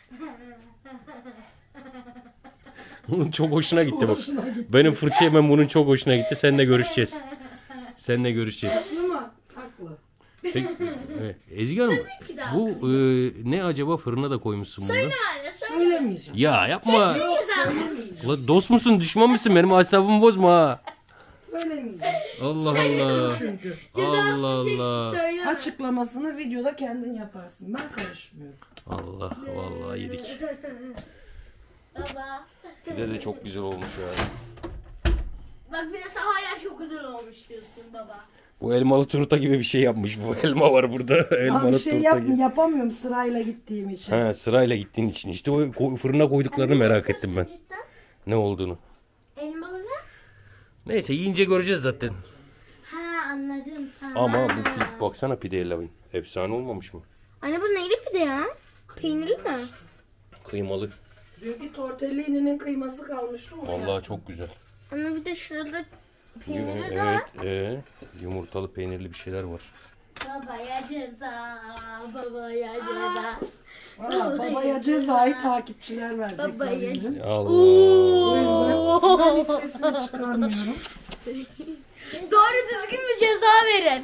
[SPEAKER 1] Bunun çok hoşuna gitti bak.
[SPEAKER 2] Hoşuna gitti.
[SPEAKER 1] Benim fırça yemem bunun çok hoşuna gitti. Seninle görüşeceğiz. Seninle görüşeceğiz.
[SPEAKER 2] Haklı mı? Haklı.
[SPEAKER 1] Peki, evet. Ezgi Hanım,
[SPEAKER 3] ki de
[SPEAKER 1] bu e, ne acaba, fırına da koymuşsun bunu?
[SPEAKER 3] Söyle anne söyle.
[SPEAKER 2] Söylemeyeceğim.
[SPEAKER 1] Ya yapma.
[SPEAKER 3] Güzel.
[SPEAKER 1] Ulan dost musun, düşman mısın? Benim asabımı bozma ha.
[SPEAKER 2] Söylemeyeceğim.
[SPEAKER 1] Allah Allah.
[SPEAKER 2] Çünkü
[SPEAKER 1] Allah
[SPEAKER 3] Cezasını çeksin
[SPEAKER 1] Allah.
[SPEAKER 3] söyle.
[SPEAKER 2] açıklamasını videoda kendin yaparsın. Ben karışmıyorum.
[SPEAKER 1] Allah vallahi yedik.
[SPEAKER 3] Baba.
[SPEAKER 1] Pide de çok güzel olmuş ya.
[SPEAKER 3] Bak bir de sen hala çok güzel olmuş diyorsun baba.
[SPEAKER 1] Bu elmalı turta gibi bir şey yapmış. Bu elma var burada.
[SPEAKER 2] Ben
[SPEAKER 1] Elmalı
[SPEAKER 2] bir şey
[SPEAKER 1] turta
[SPEAKER 2] yap
[SPEAKER 1] gibi.
[SPEAKER 2] yapamıyorum sırayla gittiğim için.
[SPEAKER 1] Ha, sırayla gittiğin için. İşte o ko- fırına koyduklarını merak ettim ben.
[SPEAKER 3] Cidden.
[SPEAKER 1] Ne olduğunu.
[SPEAKER 3] Elmalı ne?
[SPEAKER 1] Neyse, yiyince göreceğiz zaten.
[SPEAKER 3] Ha anladım tamam.
[SPEAKER 1] Ama bu pi- baksana pideye lavin. Efsane olmamış mı?
[SPEAKER 3] Anne bu neyli pide ya? Peynirli mi?
[SPEAKER 1] Kıymalı.
[SPEAKER 2] Dünkü tortellini'nin kıyması kalmıştı mı?
[SPEAKER 1] Vallahi çok güzel.
[SPEAKER 3] Anne bir de şurada peynirli de
[SPEAKER 1] Evet,
[SPEAKER 3] var.
[SPEAKER 1] ee, yumurtalı peynirli bir şeyler var.
[SPEAKER 3] Babaya ceza, babaya ceza.
[SPEAKER 2] Valla babaya cezayı takipçiler verecekler.
[SPEAKER 3] Babaya-
[SPEAKER 2] benim.
[SPEAKER 1] Allah.
[SPEAKER 2] O yüzden ben hiç sesini çıkarmıyorum.
[SPEAKER 3] Doğru düzgün bir ceza verin.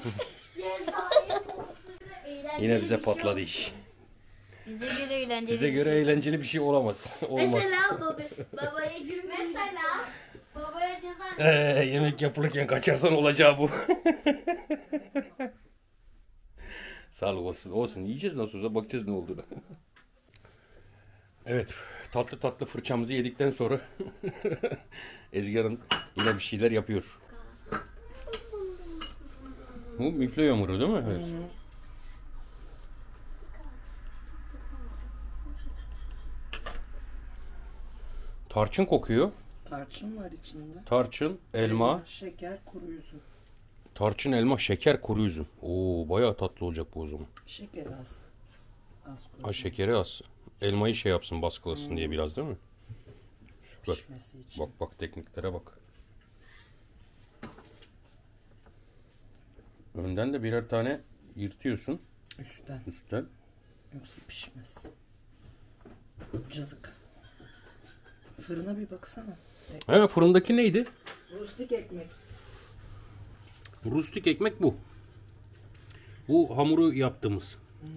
[SPEAKER 1] Yine bize patladı iş.
[SPEAKER 3] Bize göre eğlenceli.
[SPEAKER 1] Size göre eğlenceli bir şey olamaz. Olmaz.
[SPEAKER 3] Mesela baba, babaya gül. Mesela babaya ceza.
[SPEAKER 1] Ee, yemek yapılırken kaçarsan olacağı bu. Sağlık olsun. Olsun. Yiyeceğiz nasıl olsa, bakacağız ne olduğunu. Evet. Tatlı tatlı fırçamızı yedikten sonra Ezgi Hanım yine bir şeyler yapıyor. Bu müfle yumuru değil mi? Evet. Tarçın kokuyor.
[SPEAKER 2] Tarçın var içinde.
[SPEAKER 1] Tarçın, elma,
[SPEAKER 2] Şeker, kuru üzüm.
[SPEAKER 1] tarçın, elma, şeker, kuru üzüm. Oo, bayağı tatlı olacak bu o zaman.
[SPEAKER 2] Şeker az. Az kuru.
[SPEAKER 1] Ha, şekeri az. Elmayı şey yapsın, baskılasın diye biraz, değil mi? Süper.
[SPEAKER 2] Pişmesi için.
[SPEAKER 1] Bak bak, tekniklere bak. Önden de birer tane yırtıyorsun
[SPEAKER 2] Üstten.
[SPEAKER 1] üstten.
[SPEAKER 2] Yoksa pişmez. Cızık. Fırına bir baksana.
[SPEAKER 1] He, fırındaki neydi?
[SPEAKER 2] Rustik ekmek.
[SPEAKER 1] Rustik ekmek bu. Bu hamuru yaptığımız.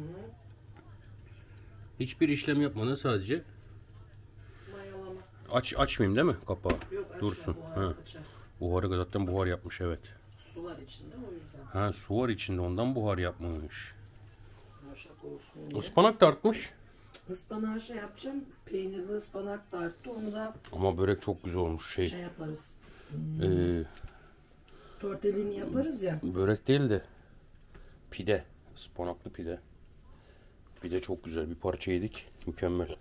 [SPEAKER 1] Hiçbir işlem yapmadan sadece
[SPEAKER 2] Mayalama.
[SPEAKER 1] aç açmayayım değil mi kapağı?
[SPEAKER 2] Yok açma,
[SPEAKER 1] Dursun.
[SPEAKER 2] buhar
[SPEAKER 1] Ha.
[SPEAKER 2] kaçar.
[SPEAKER 1] Buharı zaten buhar yapmış, evet.
[SPEAKER 2] Sular içinde o yüzden.
[SPEAKER 1] Ha, su var içinde, ondan buhar yapmamış.
[SPEAKER 2] Yumuşak olsun diye.
[SPEAKER 1] Ispanak da artmış.
[SPEAKER 2] Ispanağı şey yapacağım. Peynirli ıspanak da arttı. Onu da
[SPEAKER 1] Ama börek çok güzel olmuş şey.
[SPEAKER 2] şey yaparız.
[SPEAKER 1] Ee,
[SPEAKER 2] Tortellini yaparız ya.
[SPEAKER 1] börek değil de pide. Ispanaklı pide. Pide çok güzel. Bir parça yedik. Mükemmel.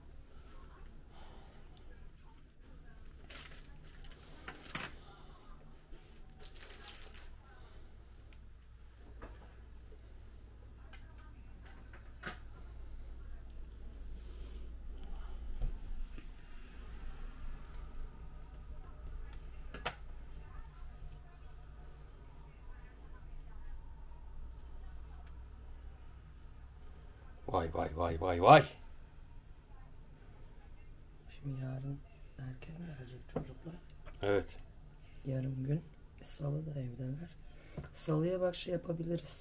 [SPEAKER 1] Vay vay vay vay vay.
[SPEAKER 2] Şimdi yarın erken gelecek çocuklar.
[SPEAKER 1] Evet.
[SPEAKER 2] Yarın gün. Salı da evdeler. Salıya bak şey yapabiliriz.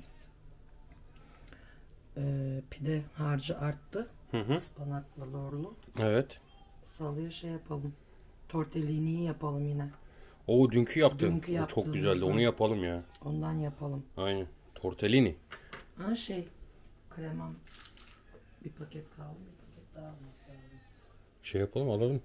[SPEAKER 2] Ee, pide harcı arttı.
[SPEAKER 1] Hı hı.
[SPEAKER 2] Ispanaklı lorlu.
[SPEAKER 1] Evet.
[SPEAKER 2] Salıya şey yapalım. Tortellini'yi yapalım yine.
[SPEAKER 1] O dünkü yaptın.
[SPEAKER 2] Dünkü
[SPEAKER 1] O çok
[SPEAKER 2] yaptığımızdan.
[SPEAKER 1] güzeldi. Onu yapalım ya.
[SPEAKER 2] Ondan yapalım.
[SPEAKER 1] Aynen. Tortellini.
[SPEAKER 2] Ha şey kremam. Bir paket kaldı. Bir paket daha almak lazım.
[SPEAKER 1] Şey yapalım, alalım.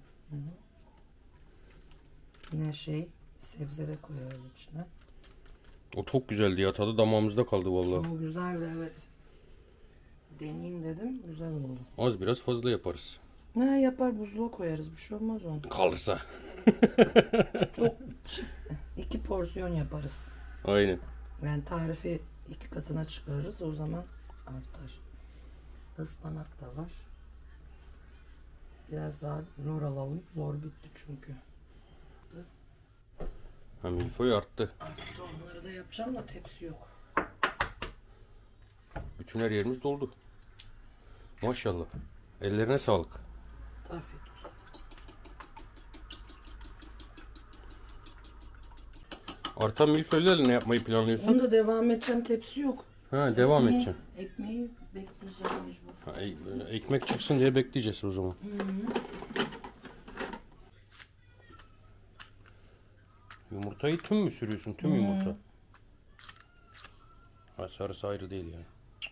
[SPEAKER 2] Yine şey sebze de koyarız içine.
[SPEAKER 1] O çok güzeldi ya. Tadı damağımızda kaldı vallahi.
[SPEAKER 2] O güzeldi evet. Deneyeyim dedim. Güzel oldu.
[SPEAKER 1] Az biraz fazla yaparız.
[SPEAKER 2] Ne yapar, buzluğa koyarız, bir şey olmaz onun.
[SPEAKER 1] Kalırsa.
[SPEAKER 2] Çok iki porsiyon yaparız.
[SPEAKER 1] Aynen.
[SPEAKER 2] Yani tarifi iki katına çıkarırız, o zaman artar. Ispanak da var. Biraz daha lor alalım. Lor bitti çünkü.
[SPEAKER 1] Ha, milföy arttı.
[SPEAKER 2] Arttı, onları da yapacağım da tepsi yok.
[SPEAKER 1] Bütün her yerimiz doldu. Maşallah. Ellerine sağlık.
[SPEAKER 2] Afiyet olsun.
[SPEAKER 1] Artan milföylerle ne yapmayı planlıyorsun?
[SPEAKER 2] Onu da devam edeceğim, tepsi yok.
[SPEAKER 1] Ha, devam
[SPEAKER 2] Ekmeği-
[SPEAKER 1] edeceğim.
[SPEAKER 2] Ekmeği bekleyeceğim mecbur.
[SPEAKER 1] Ha, e- ekmek çıksın diye bekleyeceğiz o zaman. Yumurtayı tüm mü sürüyorsun? Tüm yumurta. Ha, sarısı ayrı değil yani.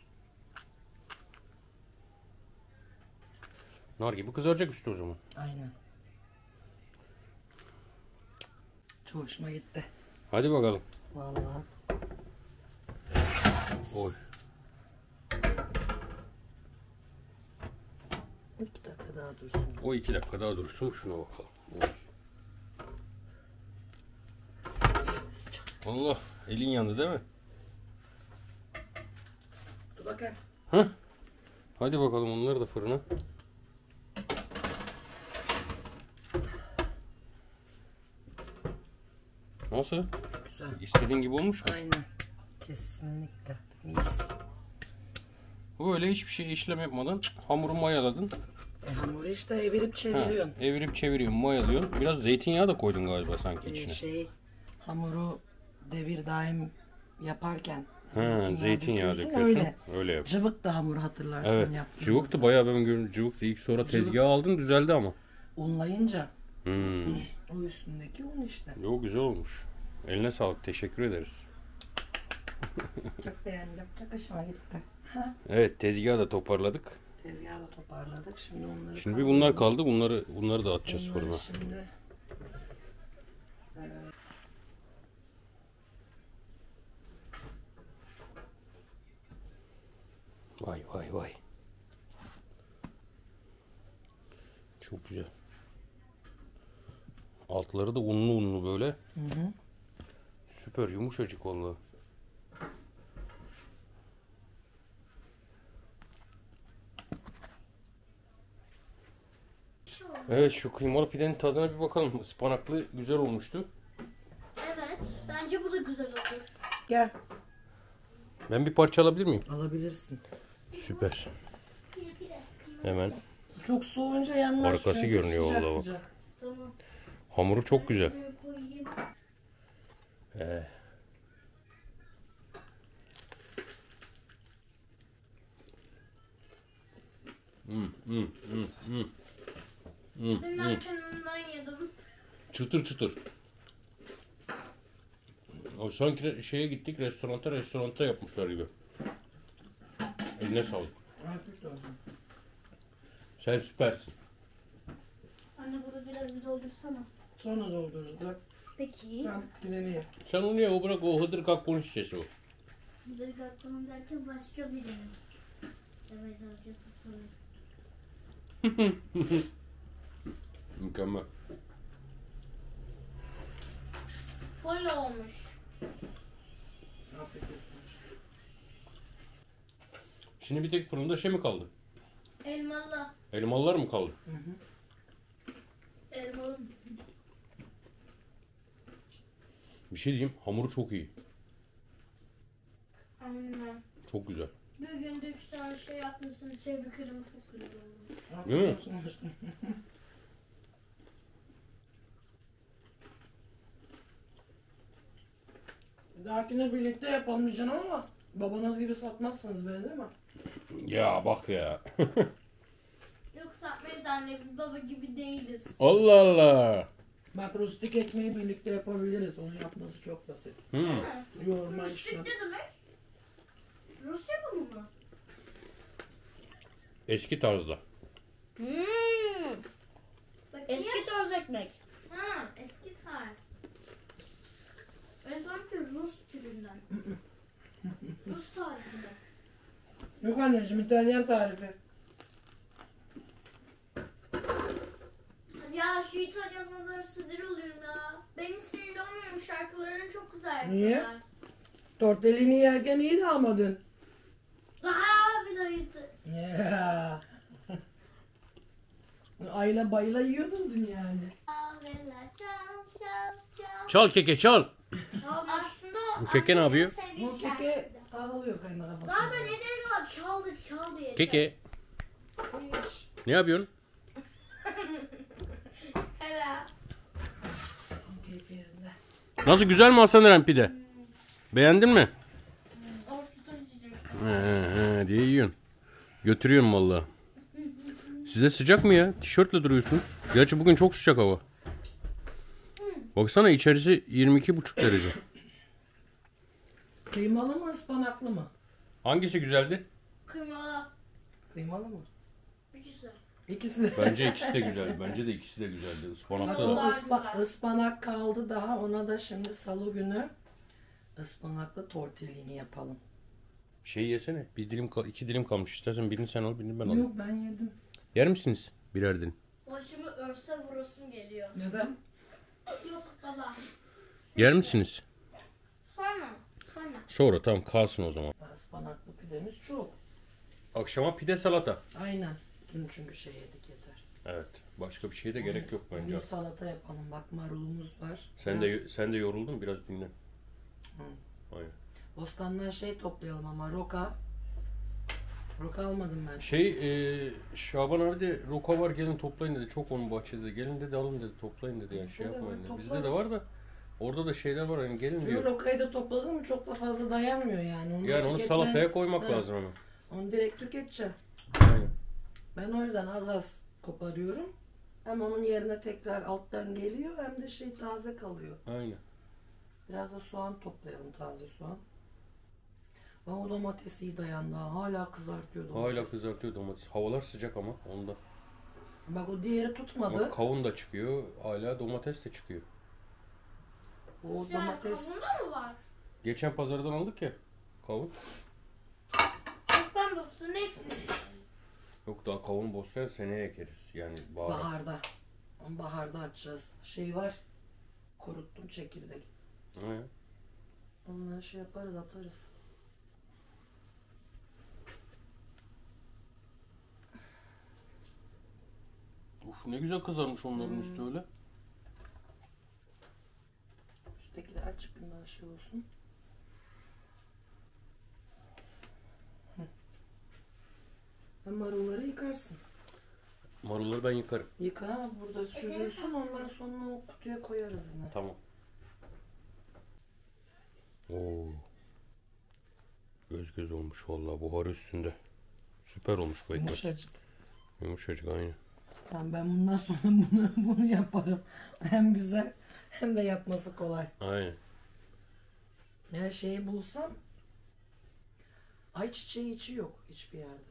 [SPEAKER 1] Nar gibi kızaracak üstü o zaman.
[SPEAKER 2] Aynen. Çok hoşuma gitti.
[SPEAKER 1] Hadi bakalım.
[SPEAKER 2] Vallahi.
[SPEAKER 1] Oy.
[SPEAKER 2] İki dakika daha dursun.
[SPEAKER 1] O iki dakika daha dursun. Şuna bakalım. Oy. Allah. Elin yandı değil mi?
[SPEAKER 2] Dur bakayım.
[SPEAKER 1] Hah. Hadi bakalım onları da fırına. Nasıl?
[SPEAKER 2] Güzel.
[SPEAKER 1] İstediğin gibi olmuş mu?
[SPEAKER 2] Aynen. Kesinlikle. Mis.
[SPEAKER 1] Böyle hiçbir şey işlem yapmadan hamuru mayaladın.
[SPEAKER 2] E, hamuru işte evirip
[SPEAKER 1] Ha,
[SPEAKER 2] çeviriyorsun.
[SPEAKER 1] evirip çeviriyorsun, mayalıyorsun. Biraz zeytinyağı da koydun galiba sanki
[SPEAKER 2] Ee,
[SPEAKER 1] içine.
[SPEAKER 2] şey hamuru devir daim yaparken
[SPEAKER 1] Ha, zeytinyağı döküyorsun.
[SPEAKER 2] öyle.
[SPEAKER 1] Öyle yap.
[SPEAKER 2] Cıvık da hamur hatırlarsın
[SPEAKER 1] Evet.
[SPEAKER 2] yaptığımızda.
[SPEAKER 1] Cıvıktı bayağı, ben gördüm cıvıktı. İlk sonra tezgaha aldın, düzeldi ama.
[SPEAKER 2] Unlayınca
[SPEAKER 1] Hmm.
[SPEAKER 2] o üstündeki un işte.
[SPEAKER 1] Yo, güzel olmuş. Eline sağlık. Teşekkür ederiz.
[SPEAKER 2] Çok beğendim. Çok hoşuma gitti.
[SPEAKER 1] Evet, tezgahı da toparladık.
[SPEAKER 2] Tezgahı da toparladık. Şimdi onları
[SPEAKER 1] Şimdi bir bunlar kaldı. Bunları bunları da atacağız
[SPEAKER 2] Bunları
[SPEAKER 1] fırına.
[SPEAKER 2] şimdi
[SPEAKER 1] Vay vay vay. Çok güzel. Altları da unlu unlu böyle.
[SPEAKER 2] hı hı.
[SPEAKER 1] Süper yumuşacık vallahi. Evet, şu kıymalı pidenin tadına bir bakalım. Ispanaklı güzel olmuştu.
[SPEAKER 3] Evet. Bence bu da güzel olur.
[SPEAKER 2] Gel.
[SPEAKER 1] Ben bir parça alabilir miyim?
[SPEAKER 2] Alabilirsin.
[SPEAKER 1] Süper.
[SPEAKER 3] Pide pide.
[SPEAKER 1] Hemen.
[SPEAKER 2] Çok soğuyunca yanmaz.
[SPEAKER 1] Arkası
[SPEAKER 2] çünkü
[SPEAKER 1] görünüyor
[SPEAKER 2] sıcak
[SPEAKER 1] vallahi bak.
[SPEAKER 2] sıcak.
[SPEAKER 3] Tamam.
[SPEAKER 1] Hamuru çok güzel.
[SPEAKER 3] Şuraya koyayım.
[SPEAKER 1] Ee. Hmm, hmm, hmm, hmm. Hmm,
[SPEAKER 3] Dün
[SPEAKER 1] hmm.
[SPEAKER 3] akşamından yedim.
[SPEAKER 1] Çıtır çıtır. O sanki şeye gittik, restoranta restoranta yapmışlar gibi. Eline sağlık.
[SPEAKER 2] Afiyet olsun.
[SPEAKER 1] Sen süpersin.
[SPEAKER 3] Anne bunu biraz bir doldursana.
[SPEAKER 2] Sonra doldururuz. Bırak
[SPEAKER 3] Peki.
[SPEAKER 2] sen pileni ye.
[SPEAKER 1] Sen onu ye, o bırak, o hıdır kakbon şişesi o.
[SPEAKER 3] Hıdır kalkmanın derken başka biri. Demeye çalışıyorsun sanırım.
[SPEAKER 1] Mükemmel.
[SPEAKER 3] Böyle olmuş.
[SPEAKER 2] Afiyet olsun.
[SPEAKER 1] Şimdi bir tek fırında şey mi kaldı?
[SPEAKER 3] Elmalı.
[SPEAKER 1] Elmalılar mı kaldı?
[SPEAKER 3] Elmalı.
[SPEAKER 1] Bir şey diyeyim, hamuru çok iyi.
[SPEAKER 3] Aynen.
[SPEAKER 1] Çok güzel.
[SPEAKER 3] Bir günde üç tane şey yapmışsın. Tebrik ederim. Çok güzel oldu.
[SPEAKER 1] Değil mi?
[SPEAKER 2] Afiyet olsun aşkım. Bir dahakine birlikte yapalım diyeceğim ama babanız gibi satmazsınız beni, değil mi?
[SPEAKER 1] Ya bak ya.
[SPEAKER 3] Yoksa atmayız anne. Biz baba gibi değiliz.
[SPEAKER 1] Allah Allah.
[SPEAKER 2] Bak, rustik ekmeği birlikte yapabiliriz. Onu yapması çok basit.
[SPEAKER 1] Hmm.
[SPEAKER 2] Yoğurma
[SPEAKER 3] Rustik
[SPEAKER 2] işlem.
[SPEAKER 3] ne demek? Rus yapımı mı?
[SPEAKER 1] Eski tarzda.
[SPEAKER 3] Hmm. Eski tarz ekmek. Ha, eski tarz. Ben sanki Rus türünden. Rus tarifinden.
[SPEAKER 2] Yok anneciğim, İtalyan tarifi.
[SPEAKER 3] şu İtalyanları sinir oluyorum ya. Benim sinirli olmuyorum, şarkıların çok güzel.
[SPEAKER 2] Niye?
[SPEAKER 3] yapıyorlar.
[SPEAKER 2] Tortellini yerken iyiydi ama dün.
[SPEAKER 3] Aa, bir daha yutu.
[SPEAKER 2] Yeah. Ayla bayla yiyordun dün yani.
[SPEAKER 3] Kahveler çal çal çal.
[SPEAKER 1] Çal keke çal.
[SPEAKER 3] Aslında o
[SPEAKER 1] Keke ne
[SPEAKER 3] annemin
[SPEAKER 1] yapıyor?
[SPEAKER 3] sevdiği
[SPEAKER 2] Bu
[SPEAKER 3] şarkı.
[SPEAKER 2] keke dağılıyor kaynar kafasında.
[SPEAKER 3] Zaten ne diyor? Çaldı çal diye.
[SPEAKER 1] Keke
[SPEAKER 2] Hiç.
[SPEAKER 1] ne yapıyorsun?
[SPEAKER 3] Kara.
[SPEAKER 2] Keyfi yerinde.
[SPEAKER 1] Nasıl, güzel mi Hasan Eren pide? Beğendin mi?
[SPEAKER 3] Ortadan içecek.
[SPEAKER 1] He he diye yiyorsun. Götürüyorum valla. Size sıcak mı ya? Tişörtle duruyorsunuz. Gerçi bugün çok sıcak hava. Baksana içerisi yirmi iki buçuk derece.
[SPEAKER 2] Kıymalı mı ıspanaklı mı?
[SPEAKER 1] Hangisi güzeldi?
[SPEAKER 3] Kıymalı.
[SPEAKER 2] Kıymalı mı?
[SPEAKER 3] İkisi.
[SPEAKER 2] İkisi.
[SPEAKER 1] Bence ikisi de güzeldi. Bence de ikisi de güzeldi.
[SPEAKER 2] Bak
[SPEAKER 1] Ispanaklı
[SPEAKER 2] o
[SPEAKER 1] da.
[SPEAKER 2] ıspa- ıspanak kaldı daha, ona da şimdi salı günü ıspanaklı tortellini yapalım.
[SPEAKER 1] Şey yesene. Bir dilim kal- iki dilim kalmış. İstersen birini sen al, birini ben alayım.
[SPEAKER 2] Yok, ben yedim.
[SPEAKER 1] Yer misiniz birer dilim?
[SPEAKER 3] Başımı örse vurasım geliyor.
[SPEAKER 2] Neden?
[SPEAKER 3] Yok baba.
[SPEAKER 1] Yer misiniz?
[SPEAKER 3] Sonra. Sonra.
[SPEAKER 1] Sonra tamam, kalsın o zaman.
[SPEAKER 2] Ispanaklı pidemiz çok.
[SPEAKER 1] Akşama pide salata.
[SPEAKER 2] Aynen. Dün çünkü şey yedik, yeter.
[SPEAKER 1] Evet. Başka bir şeye de gerek yok bence.
[SPEAKER 2] Bugün salata yapalım. Bak marulumuz var.
[SPEAKER 1] Sen
[SPEAKER 2] Biraz
[SPEAKER 1] de sen de yoruldun, biraz dinlen.
[SPEAKER 2] Hı.
[SPEAKER 1] Aynen.
[SPEAKER 2] bostandan şey toplayalım ama roka. Roka almadım ben.
[SPEAKER 1] Şey e, Şaban abi de roka var, gelin toplayın dedi. Çok onun bahçede de. Gelin dedi, alın dedi, toplayın dedi, yani şey
[SPEAKER 2] Şöyle
[SPEAKER 1] yapmayın
[SPEAKER 2] var,
[SPEAKER 1] dedi. Bizde de
[SPEAKER 2] toplarız.
[SPEAKER 1] var da orada da şeyler var, hani gelin
[SPEAKER 2] Çünkü
[SPEAKER 1] diyor.
[SPEAKER 2] rokayı da topladın mı çok da fazla dayanmıyor yani. Onu da
[SPEAKER 1] Yani onu
[SPEAKER 2] tüketmen-
[SPEAKER 1] salataya koymak
[SPEAKER 2] Ha,
[SPEAKER 1] lazım hemen.
[SPEAKER 2] Onu direkt tüketeceğim.
[SPEAKER 1] Aynen.
[SPEAKER 2] Ben o yüzden az az koparıyorum. Hem onun yerine tekrar alttan geliyor hem de şey taze kalıyor.
[SPEAKER 1] Aynen.
[SPEAKER 2] Biraz da soğan toplayalım, taze soğan. Ama o domates iyi dayandı. ha. Hala kızartıyor domates.
[SPEAKER 1] Hala kızartıyor domates. Havalar sıcak ama onda.
[SPEAKER 2] Bak o diğeri tutmadı.
[SPEAKER 1] Ama kavun da çıkıyor. Hala domates de çıkıyor.
[SPEAKER 2] O
[SPEAKER 3] Sen
[SPEAKER 2] domates
[SPEAKER 3] kavunda mı var?
[SPEAKER 1] Geçen pazardan aldık ya kavun.
[SPEAKER 3] Yok, ben bostonu ekledim.
[SPEAKER 1] Yok, daha kavun bostan seneye ekeriz. Yani bahar.
[SPEAKER 2] baharda. Onu baharda açacağız. Şey var. Kuruttum çekirdek.
[SPEAKER 1] Aynen.
[SPEAKER 2] Onları şey yaparız, atarız.
[SPEAKER 1] Uf, ne güzel kızarmış onların
[SPEAKER 2] Hmm.
[SPEAKER 1] üstü öyle.
[SPEAKER 2] Üsttekiler açıkından şey olsun. Hı. Hem marulları yıkarsın.
[SPEAKER 1] Marulları ben yıkarım.
[SPEAKER 2] Yıka, burada süzülsün, ondan sonra o kutuya koyarız yine.
[SPEAKER 1] Tamam. Oo. Göz göz olmuş vallahi, buhar üstünde. Süper olmuş bu ekmek.
[SPEAKER 2] Yumuşacık.
[SPEAKER 1] Yumuşacık aynı.
[SPEAKER 2] Tamam, ben bundan sonra bunu, bunu yaparım. Hem güzel hem de yapması kolay.
[SPEAKER 1] Aynen.
[SPEAKER 2] Ya şeyi bulsam, ayçiçeği içi yok hiçbir yerde.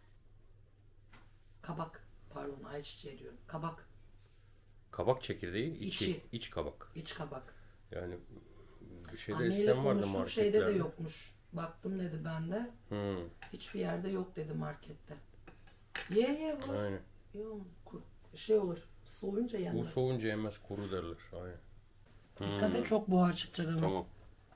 [SPEAKER 2] Kabak, pardon, ayçiçeği diyorum. Kabak,
[SPEAKER 1] Kabak çekirdeği içi.
[SPEAKER 2] İçi.
[SPEAKER 1] İç kabak.
[SPEAKER 2] iç kabak.
[SPEAKER 1] Yani bir şeyde
[SPEAKER 2] Anneyle
[SPEAKER 1] eskiden vardı
[SPEAKER 2] konuştum,
[SPEAKER 1] marketlerde.
[SPEAKER 2] şeyde de yokmuş. Baktım dedi bende.
[SPEAKER 1] Hı,
[SPEAKER 2] Hiçbir yerde yok dedi markette. Ye ye var.
[SPEAKER 1] aynen.
[SPEAKER 2] Yok, kur- şey olur. Soğuyunca
[SPEAKER 1] Bu
[SPEAKER 2] yenmez.
[SPEAKER 1] soğunca yemez, kuru derler. Aynen.
[SPEAKER 2] Dikkat et, çok buhar çıkacak ama.
[SPEAKER 1] Tamam.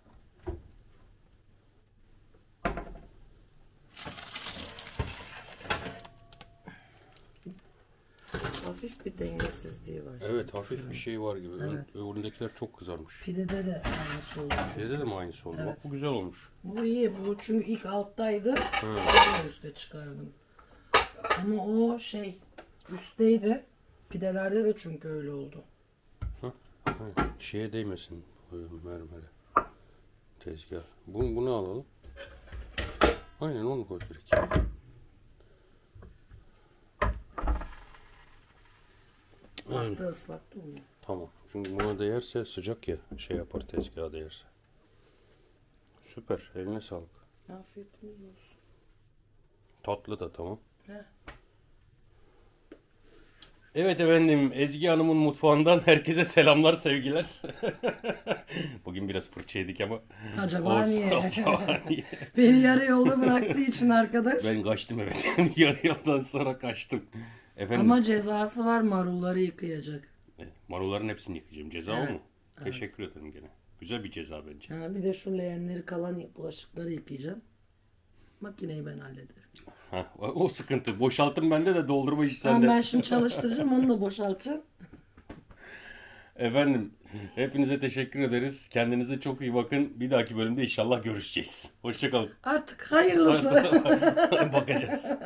[SPEAKER 2] Hafif bir dengesizliği var.
[SPEAKER 1] Evet, hafif bir şey var gibi.
[SPEAKER 2] Evet.
[SPEAKER 1] Öbüründekiler çok kızarmış.
[SPEAKER 2] Pidede de aynısı oldu.
[SPEAKER 1] Şeyde de mi aynısı oldu?
[SPEAKER 2] Evet.
[SPEAKER 1] Bak bu güzel olmuş.
[SPEAKER 2] Bu iyi, bu çünkü ilk alttaydı.
[SPEAKER 1] Hı.
[SPEAKER 2] Sonra üste çıkardım. Ama o şey üstteydi. Pidelerde de çünkü öyle oldu.
[SPEAKER 1] Aynen. Şeye değmesin. Mermere. Tezgah. Bunu, bunu alalım. Aynen onu koy direkt. Aynen.
[SPEAKER 2] Tahta ıslattı onu.
[SPEAKER 1] Tamam. Çünkü buna değerse sıcak ya, şey yapar, tezgaha değerse. Süper. Eline sağlık.
[SPEAKER 2] Afiyetiniz olsun.
[SPEAKER 1] Tatlı da tamam.
[SPEAKER 2] Heh.
[SPEAKER 1] Evet efendim, Ezgi Hanım'ın mutfağından herkese selamlar, sevgiler. Bugün biraz fırça yedik ama
[SPEAKER 2] Acaba
[SPEAKER 1] olsun,
[SPEAKER 2] niye?
[SPEAKER 1] acaba niye?
[SPEAKER 2] Beni yarı yolda bıraktığı için arkadaş.
[SPEAKER 1] Ben kaçtım evet. Yarı yoldan sonra kaçtım. Efendim,
[SPEAKER 2] Ama cezası var, marulları yıkayacak.
[SPEAKER 1] Marulların hepsini yıkayacağım. Ceza
[SPEAKER 2] Evet,
[SPEAKER 1] o mu? Teşekkür ederim gene. Güzel bir ceza bence.
[SPEAKER 2] Ha, bir de şu leğenleri kalan bulaşıkları yıkayacağım. Makineyi ben hallederim.
[SPEAKER 1] Ha, o sıkıntı. Boşaltım bende de doldurma işi
[SPEAKER 2] Tamam,
[SPEAKER 1] sende.
[SPEAKER 2] ben şimdi çalıştıracağım, onu da boşaltacağım.
[SPEAKER 1] Efendim hepinize teşekkür ederiz. Kendinize çok iyi bakın. Bir dahaki bölümde inşallah görüşeceğiz. Hoşçakalın.
[SPEAKER 2] Artık hayırlısı.
[SPEAKER 1] Bakacağız.